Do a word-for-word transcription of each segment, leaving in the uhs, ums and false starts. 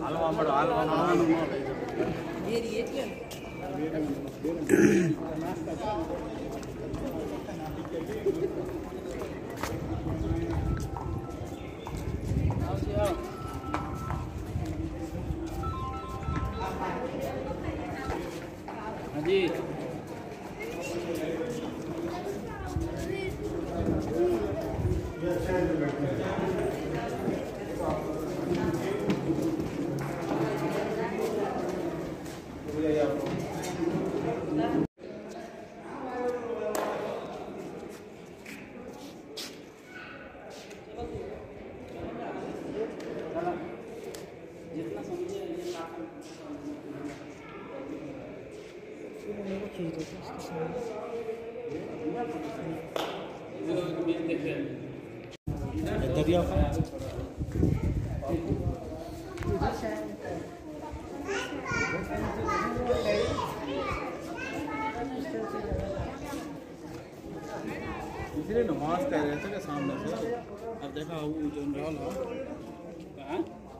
जी दरिया इसलिए नमाज कह रहे थे कि सामने से अब देखा वो जो रहल हो कहाँ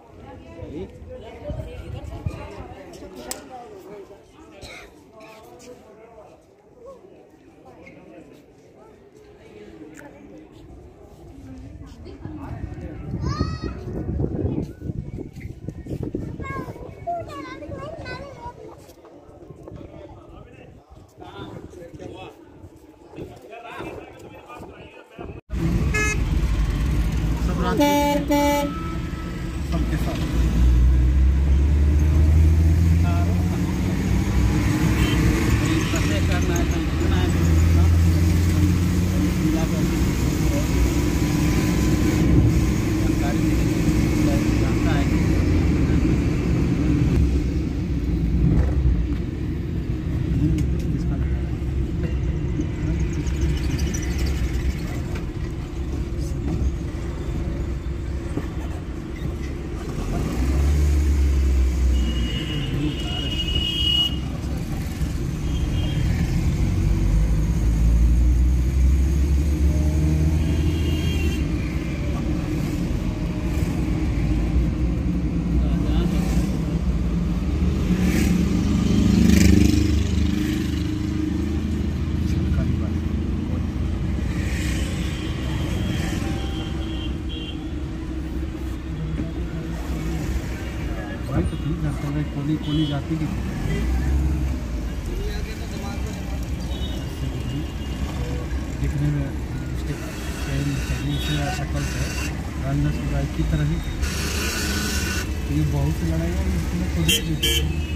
सबके साथ करना है जानकारी जानता है तो ठीक है कोली कोली जाती की दिखने में शक्ल से अंदर से गाय की तरह ही ये बहुत लड़ाई है इसमें